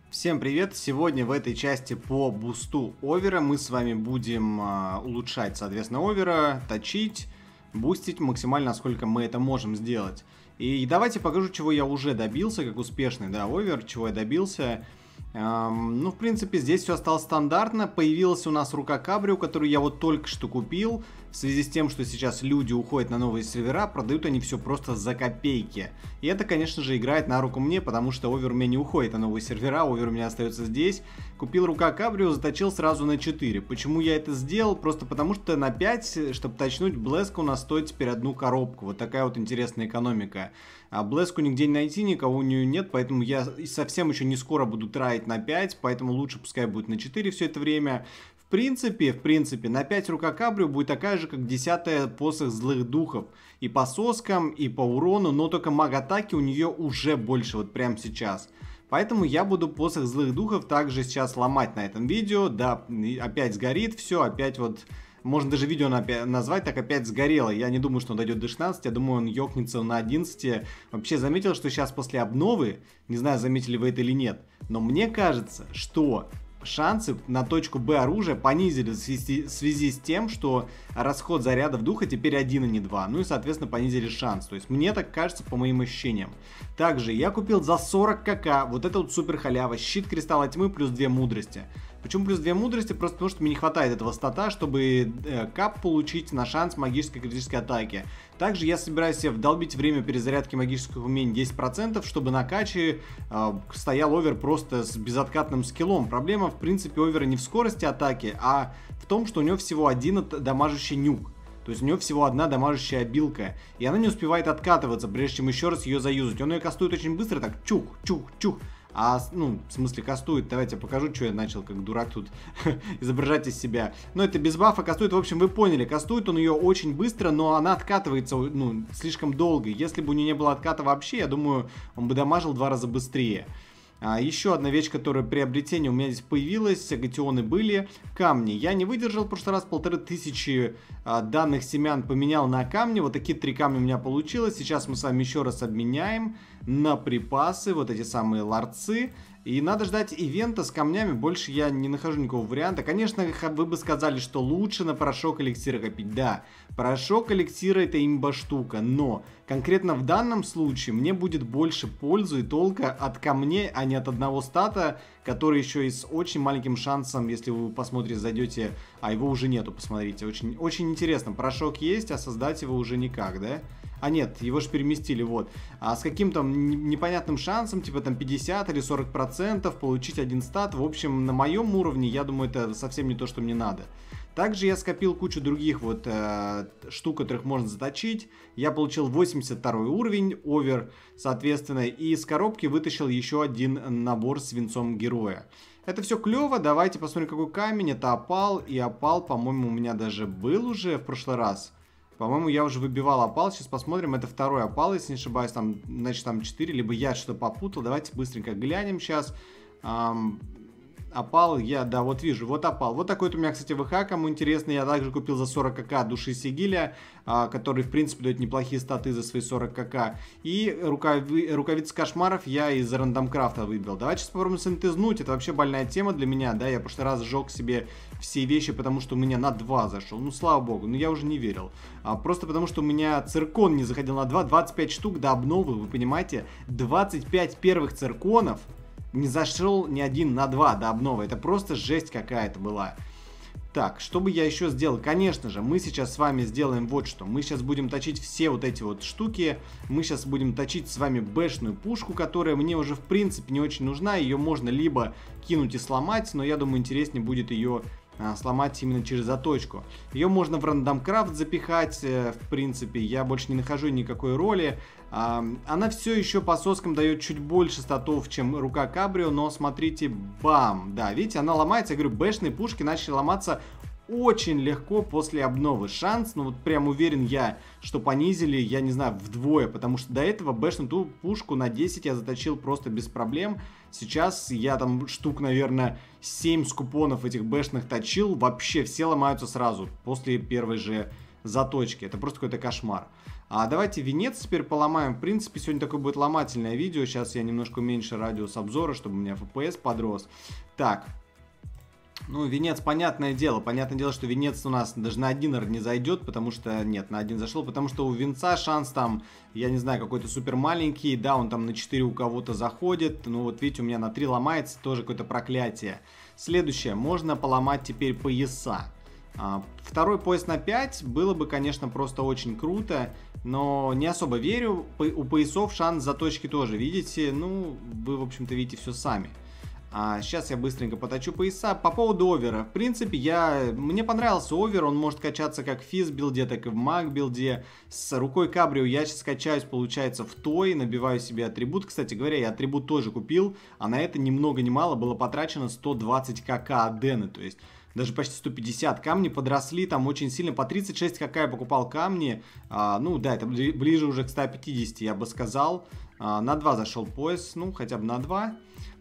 Всем привет! Сегодня в этой части по бусту овера мы с вами будем улучшать, соответственно, овера, точить, бустить максимально, насколько мы это можем сделать. И давайте покажу, чего я уже добился, как успешный, да, овер, чего я добился. Ну, в принципе, здесь все осталось стандартно. Появилась у нас рука Кабрио, которую я вот только что купил. В связи с тем, что сейчас люди уходят на новые сервера, продают они все просто за копейки. И это, конечно же, играет на руку мне, потому что овер у меня не уходит на новые сервера, овер у меня остается здесь. Купил рука Кабрио, заточил сразу на 4. Почему я это сделал? Просто потому что на 5, чтобы точнуть, блеска у нас стоит теперь одну коробку. Вот такая вот интересная экономика. А блеску нигде не найти, никого у нее нет, поэтому я совсем еще не скоро буду тратить на 5, поэтому лучше пускай будет на 4 все это время. В принципе, на 5 рука Кабрио будет такая же, как 10-я посох злых духов. И по соскам, и по урону, но только маг-атаки у нее уже больше, вот прямо сейчас. Поэтому я буду посох злых духов также сейчас ломать на этом видео. Да, опять сгорит все, опять вот... Можно даже видео назвать, так опять сгорело. Я не думаю, что он дойдет до 16, я думаю, он ёкнется на 11. Вообще заметил, что сейчас после обновы, не знаю, заметили вы это или нет, но мне кажется, что шансы на точку Б оружия понизили в связи с тем, что расход зарядов духа теперь 1, а не 2. Ну и, соответственно, понизили шанс. То есть мне так кажется по моим ощущениям. Также я купил за 40 кк вот это вот супер халява. Щит Кристалла Тьмы плюс 2 мудрости. Почему плюс 2 мудрости? Просто потому, что мне не хватает этого стата, чтобы кап получить на шанс магической критической атаки. Также я собираюсь себе вдолбить время перезарядки магических умений 10%, чтобы на каче стоял овер просто с безоткатным скиллом. Проблема, в принципе, овера не в скорости атаки, а в том, что у него всего один дамажащий нюк. То есть у него всего одна дамажащая обилка. И она не успевает откатываться, прежде чем еще раз ее заюзать. Он ее кастует очень быстро, так чух, чух, чух. Ну, в смысле кастует, давайте я покажу, что я начал как дурак тут изображать из себя. Но это без бафа кастует, в общем, вы поняли, кастует он ее очень быстро, но она откатывается, ну, слишком долго. Если бы у нее не было отката вообще, я думаю, он бы дамажил в 2 раза быстрее. Еще одна вещь, которая приобретение у меня здесь появилась, агатионы были, камни. Я не выдержал в прошлый раз, 1500 данных семян поменял на камни, вот такие 3 камня у меня получилось. Сейчас мы с вами еще раз обменяем на припасы, вот эти самые ларцы. И надо ждать ивента с камнями, больше я не нахожу никакого варианта. Конечно, вы бы сказали, что лучше на порошок эликсира копить. Да, порошок эликсира это имба штука, но конкретно в данном случае мне будет больше пользы и толка от камней, а не от одного стата, который еще и с очень маленьким шансом, если вы посмотрите, зайдете, а его уже нету, посмотрите. Очень, очень интересно, порошок есть, а создать его уже никак, да? А нет, его же переместили, вот. А с каким-то непонятным шансом, типа там 50 или 40% получить один стат. В общем, на моем уровне, я думаю, это совсем не то, что мне надо. Также я скопил кучу других вот штук, которых можно заточить. Я получил 82 уровень, овер, соответственно. И из коробки вытащил еще один набор с свинцом героя. Это все клево, давайте посмотрим, какой камень. Это опал, и опал, по-моему, у меня даже был уже в прошлый раз. По-моему, я уже выбивал опал. Сейчас посмотрим. Это второй опал, если не ошибаюсь. Там, значит, там 4. Либо я что-то попутал. Давайте быстренько глянем сейчас. Опал я, да, вот вижу, вот опал. Вот такой вот у меня, кстати, ВХ, кому интересно. Я также купил за 40 кк души Сигиля, который, в принципе, дает неплохие статы за свои 40 кк. И рукавицы кошмаров я из рандомкрафта выбил. Давайте сейчас попробуем синтезнуть. Это вообще больная тема для меня, да. Я в прошлый раз сжег себе все вещи, потому что у меня на 2 зашел. Ну, слава богу, но я уже не верил. Просто потому что у меня циркон не заходил на 2. 25 штук до обновы, вы понимаете? 25 первых цирконов. Не зашел ни один на 2 до обновы. Это просто жесть какая-то была. Так, что бы я еще сделал? Конечно же, мы сейчас с вами сделаем вот что. Мы сейчас будем точить все вот эти вот штуки. Мы сейчас будем точить с вами бэшную пушку, которая мне уже в принципе не очень нужна. Ее можно либо кинуть и сломать, но я думаю, интереснее будет ее сломать именно через заточку. Ее можно в рандомкрафт запихать, в принципе, я больше не нахожу никакой роли. Она все еще по соскам дает чуть больше статов, чем рука Кабрио, но смотрите, бам, да, видите, она ломается, я говорю, бэшные пушки начали ломаться очень легко после обновы. Шанс, ну вот прям уверен я, что понизили, я не знаю, вдвое, потому что до этого бэшную ту пушку на 10 я заточил просто без проблем. Сейчас я там штук, наверное, 7 скупонов этих бэшных точил, вообще все ломаются сразу, после первой же заточки. Это просто какой-то кошмар. А давайте венец теперь поломаем. В принципе, сегодня такое будет ломательное видео. Сейчас я немножко уменьшу радиус обзора, чтобы у меня FPS подрос. Так. Ну, венец, понятное дело, что венец у нас даже на 1 не зайдет, потому что, нет, на 1 зашел, потому что у венца шанс там, я не знаю, какой-то супер маленький, да, он там на 4 у кого-то заходит, ну вот видите, у меня на 3 ломается, тоже какое-то проклятие. Следующее, можно поломать теперь пояса. Второй пояс на 5 было бы, конечно, просто очень круто, но не особо верю, у поясов шанс заточки тоже, видите, ну, вы, в общем-то, видите все сами. Сейчас я быстренько поточу пояса. По поводу овера. В принципе, мне понравился овер. Он может качаться как в физ билде, так и в маг билде. С рукой кабрио я сейчас качаюсь, получается, в той. Набиваю себе атрибут. Кстати говоря, я атрибут тоже купил. А на это ни много ни мало было потрачено 120 кк от Дены. То есть даже почти 150. Камни подросли там очень сильно. По 36 кк я покупал камни. Ну да, это ближе уже к 150, я бы сказал. На 2 зашел пояс. Ну, хотя бы на 2.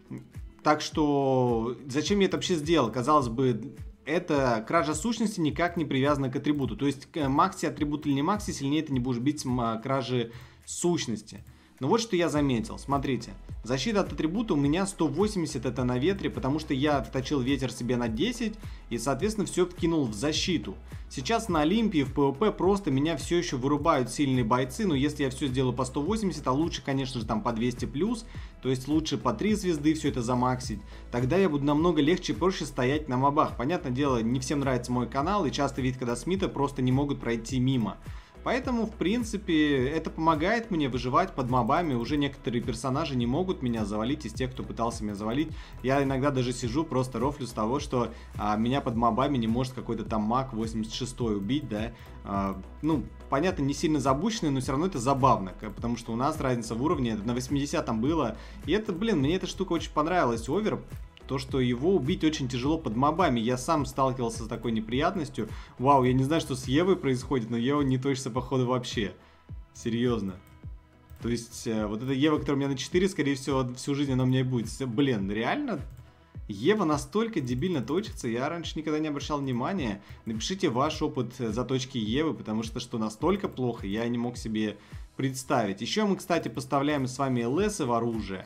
Так что, зачем я это вообще сделал? Казалось бы, эта кража сущности никак не привязана к атрибуту. То есть, макси атрибут или не макси, сильнее ты не будешь бить кражи сущности. Но вот что я заметил. Смотрите, защита от атрибута у меня 180, это на ветре, потому что я точил ветер себе на 10 и, соответственно, все вкинул в защиту. Сейчас на Олимпии в ПВП просто меня все еще вырубают сильные бойцы, но если я все сделаю по 180, а лучше, конечно же, там по 200 плюс, то есть лучше по 3 звезды все это замаксить, тогда я буду намного легче и проще стоять на мобах. Понятное дело, не всем нравится мой канал, и часто видят, когда смиты просто не могут пройти мимо. Поэтому, в принципе, это помогает мне выживать под мобами. Уже некоторые персонажи не могут меня завалить из тех, кто пытался меня завалить. Я иногда даже сижу, просто рофлю с того, что меня под мобами не может какой-то там маг 86 убить, да. Ну, понятно, не сильно забущенный, но все равно это забавно, потому что у нас разница в уровне на 80-м было. И это, блин, мне эта штука очень понравилась, овер. То, что его убить очень тяжело под мобами. Я сам сталкивался с такой неприятностью. Вау, я не знаю, что с Евой происходит, но Ева не точится, походу, вообще. Серьезно. То есть, вот эта Ева, которая у меня на 4, скорее всего, всю жизнь она у меня и будет. Блин, реально? Ева настолько дебильно точится, я раньше никогда не обращал внимания. Напишите ваш опыт заточки Евы, потому что настолько плохо, я не мог себе представить. Еще мы, кстати, поставляем с вами ЛС в оружие.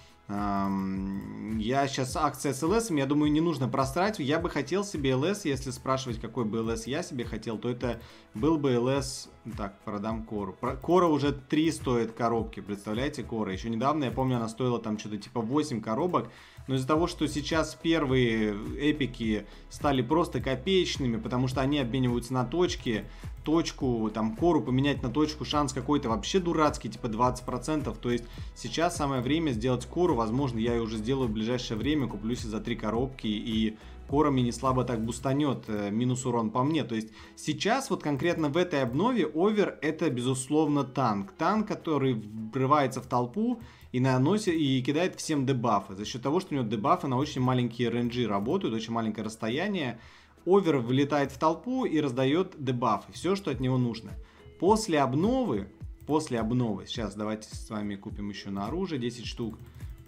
Я сейчас акция с ЛС, я думаю, не нужно просрать. Я бы хотел себе ЛС, если спрашивать, какой бы ЛС я себе хотел, то это был бы ЛС. Так, продам Кору. Кора уже 3 стоит коробки, представляете, Кора. Еще недавно, я помню, она стоила там что-то типа 8 коробок. Но из-за того, что сейчас первые эпики стали просто копеечными, потому что они обмениваются на точки, точку, там, Кору поменять на точку, шанс какой-то вообще дурацкий, типа 20%. То есть сейчас самое время сделать Кору. Возможно, я ее уже сделаю в ближайшее время, куплю себе за 3 коробки, и Кора мне не слабо так бустанет, минус урон по мне. То есть сейчас вот конкретно в этой обнове овер это безусловно танк. Танк, который врывается в толпу и наносит, и кидает всем дебафы. За счет того, что у него дебафы на очень маленькие рейнджи работают, очень маленькое расстояние. Овер вылетает в толпу и раздает дебафы. Все, что от него нужно. После обновы, сейчас давайте с вами купим еще на оружие 10 штук.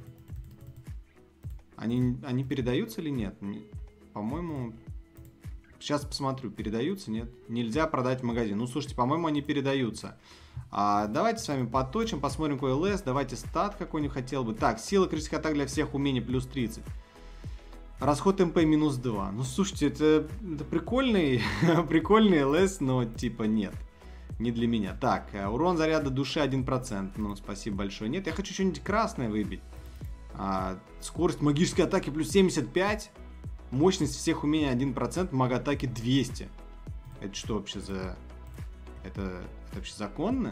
Они передаются или нет? По-моему, сейчас посмотрю, передаются, нет? Нельзя продать в магазин. Ну, слушайте, по-моему, они передаются. Давайте с вами подточим, посмотрим, какой ЛС. Давайте стат какой-нибудь хотел бы. Так, сила критической атаки для всех умений плюс 30. Расход МП минус 2. Ну, слушайте, это прикольный, прикольный ЛС, но типа нет. Не для меня. Так, урон заряда души 1%. Ну, спасибо большое. Нет, я хочу что-нибудь красное выбить. Скорость магической атаки плюс 75. Мощность всех умений 1%. Маг-атаки 200. Это что вообще за... Это вообще законно?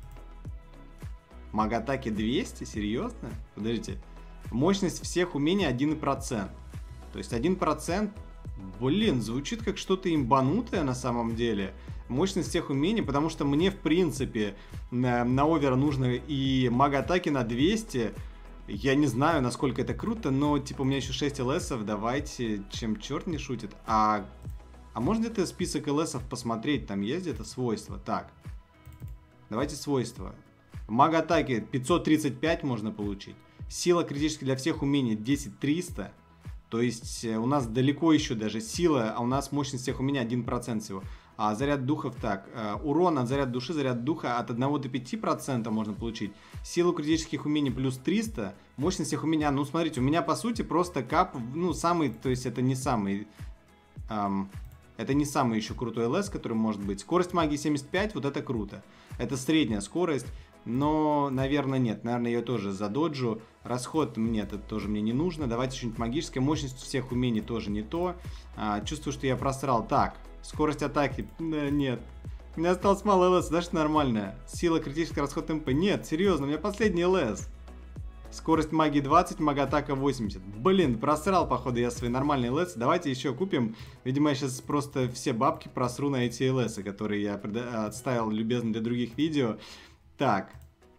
Маг-атаки 200? Серьезно? Подождите. Мощность всех умений 1%. То есть 1%, блин, звучит как что-то имбанутое на самом деле. Мощность всех умений, потому что мне, в принципе, на овер нужно и маг-атаки на 200. Я не знаю, насколько это круто, но, типа, у меня еще 6 ЛСов, давайте, чем черт не шутит. А можно где-то список ЛСов посмотреть, там есть где-то свойства? Так, давайте свойства. Маг-атаки 535 можно получить. Сила критически для всех умений 10300. То есть у нас далеко еще даже сила, а у нас мощность всех умений 1% всего. А заряд духов так. Урон от заряда души, заряд духа от 1 до 5% можно получить. Силу критических умений плюс 300. Мощность всех умений. Ну, смотрите, у меня по сути просто кап, ну, самый, то есть это не самый... это не самый еще крутой ЛС, который может быть. Скорость магии 75, вот это круто. Это средняя скорость. Но, наверное, нет. Наверное, я тоже задоджу. Расход нет, это тоже мне не нужно. Давайте что-нибудь магическое. Мощность всех умений тоже не то. Чувствую, что я просрал. Так, скорость атаки. Нет. У меня осталось мало ЛС, даже нормально. Сила, критический расход МП. Нет, серьезно, у меня последний ЛС. Скорость магии 20, мага-атака 80. Блин, просрал, походу, я свои нормальные ЛС. Давайте еще купим. Видимо, я сейчас просто все бабки просру на эти ЛС, которые я отставил любезно для других видео. Так.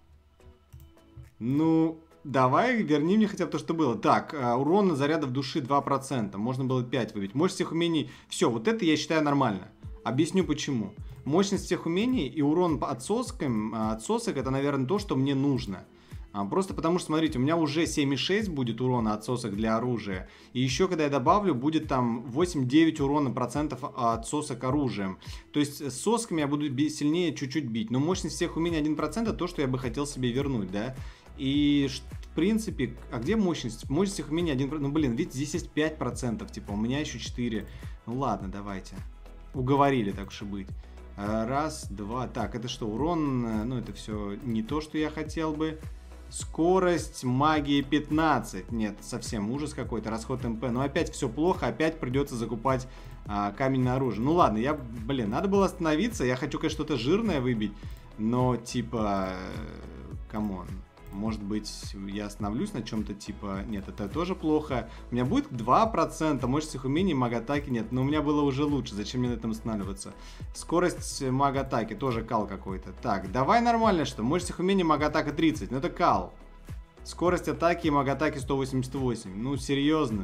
Ну, давай верни мне хотя бы то, что было. Так, урон зарядов души 2%. Можно было 5 выбить. Мощность всех умений... Все, вот это я считаю нормально. Объясню почему. Мощность всех умений и урон от сосок это, наверное, то, что мне нужно. Просто потому что, смотрите, у меня уже 7,6 будет урона от сосок для оружия. И еще, когда я добавлю, будет там 8-9 урона процентов от сосок оружием. То есть с сосками я буду сильнее чуть-чуть бить. Но мощность всех умений 1% это то, что я бы хотел себе вернуть, да. И в принципе, а где мощность? Мощность всех умений 1%. Ну, блин, видите, здесь есть 5%, типа, у меня еще 4. Ну, ладно, давайте. Уговорили, так уж и быть. Раз, два. Так, это что, урон? Ну, это все не то, что я хотел бы. Скорость магии 15. Нет, совсем ужас какой-то. Расход МП. Но опять все плохо. Опять придется закупать каменное оружие. Ну ладно, блин, надо было остановиться. Я хочу, конечно, что-то жирное выбить. Но типа... Камон. Может быть, я остановлюсь на чем-то типа... Нет, это тоже плохо. У меня будет 2%. Мощность всех умений, маг-атаки нет. Но у меня было уже лучше. Зачем мне на этом останавливаться? Скорость маг-атаки. Тоже кал какой-то. Так, давай нормально что. Мощность всех умений, маг-атака 30. Ну это кал. Скорость атаки и маг-атаки 188. Ну, серьезно.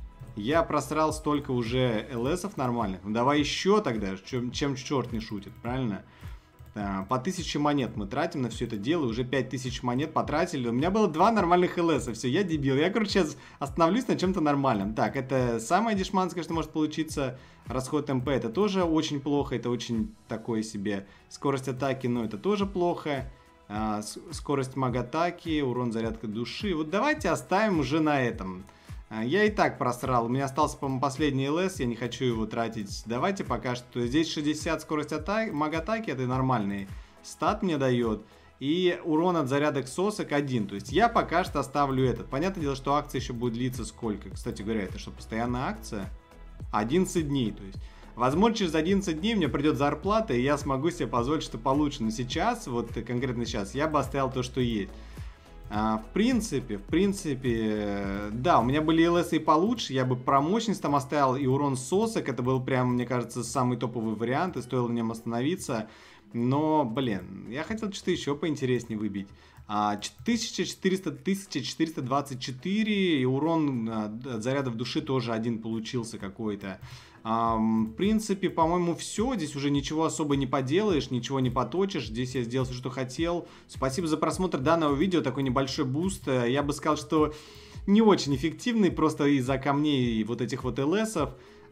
Я просрал столько уже ЛСов нормальных. Ну давай еще тогда. Чем черт не шутит, правильно? По 1000 монет мы тратим на все это дело. Уже 5000 монет потратили. У меня было 2 нормальных ЛСа. Все, я дебил. Я, короче, сейчас остановлюсь на чем-то нормальном. Так, это самое дешманское, что может получиться. Расход МП это тоже очень плохо. Это очень такое себе. Скорость атаки, ну, это тоже плохо. Скорость маг-атаки, урон зарядка души. Вот давайте оставим уже на этом. Я и так просрал. У меня остался, по-моему, последний ЛС. Я не хочу его тратить. Давайте пока что. Здесь 60 скорость маг-атаки. Это нормальный стат мне дает. И урон от зарядок сосок 1. То есть я пока что оставлю этот. Понятное дело, что акция еще будет длиться сколько. Кстати говоря, это что, постоянная акция? 11 дней. То есть, возможно, через 11 дней мне придет зарплата, и я смогу себе позволить что получше. Но сейчас, вот конкретно сейчас, я бы оставил то, что есть. В принципе, да, у меня были ЛС и получше, я бы про мощность там оставил и урон сосок, это был прям, мне кажется, самый топовый вариант, и стоило на нем остановиться, но, блин, я хотел что-то еще поинтереснее выбить. 1424, и урон от зарядов души тоже один получился какой-то. В принципе, по-моему, все. Здесь уже ничего особо не поделаешь, ничего не поточишь. Здесь я сделал все, что хотел. Спасибо за просмотр данного видео. Такой небольшой буст. Я бы сказал, что не очень эффективный, просто из-за камней и вот этих вот ЛСов.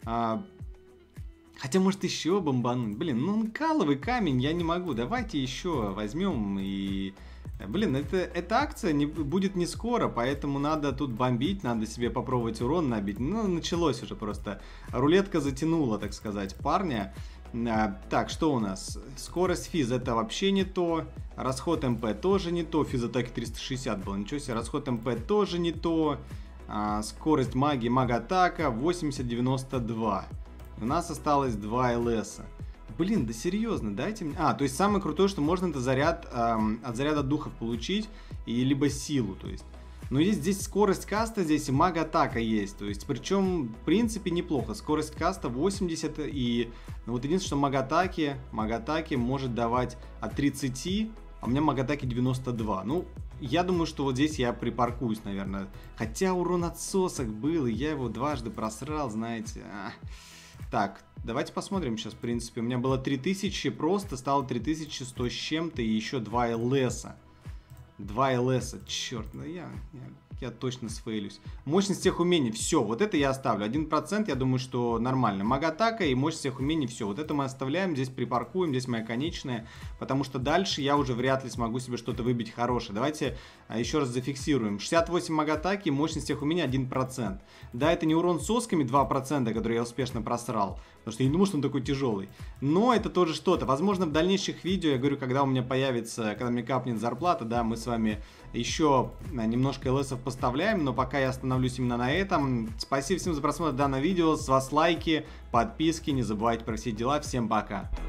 Хотя, может, еще бомбануть. Блин, ну каловый камень я не могу. Давайте еще возьмем и... Блин, эта акция будет не скоро, поэтому надо тут бомбить, надо себе попробовать урон набить. Ну, началось уже просто. Рулетка затянула, так сказать, парня. Так, что у нас? Скорость физ это вообще не то. Расход МП тоже не то. Физ атаки 360 было, ничего себе. Расход МП тоже не то. Скорость магии, маг-атака 80-92. У нас осталось 2 ЛСа. Блин, да серьезно, дайте мне... то есть самое крутое, что можно это заряд от заряда духов получить, и либо силу, то есть. Но есть здесь скорость каста, здесь и маг-атака есть, то есть, причем, в принципе, неплохо. Скорость каста 80, и ну, вот единственное, что маг-атаки может давать от 30, а у меня маг-атаки 92. Ну, я думаю, что вот здесь я припаркуюсь, наверное. Хотя урон от сосок был, и я его дважды просрал, знаете. Так, давайте посмотрим сейчас, в принципе. У меня было 3000, просто стало 3100 с чем-то и еще 2 ЛСа. 2 ЛСа, черт, ну я Я точно сфейлюсь. Мощность всех умений, все, вот это я оставлю. 1%, я думаю, что нормально. Маг-атака и мощность всех умений, все. Вот это мы оставляем, здесь припаркуем, здесь моя конечная. Потому что дальше я уже вряд ли смогу себе что-то выбить хорошее. Давайте еще раз зафиксируем. 68 маг-атаки, мощность всех умений 1%. Да, это не урон сосками 2%, который я успешно просрал. Потому что я не думал, что он такой тяжелый. Но это тоже что-то. Возможно, в дальнейших видео, я говорю, когда у меня появится, когда мне капнет зарплата, да, мы с вами еще немножко ЛСов поставляем, но пока я остановлюсь именно на этом. Спасибо всем за просмотр данного видео, с вас лайки, подписки, не забывайте про все дела, всем пока.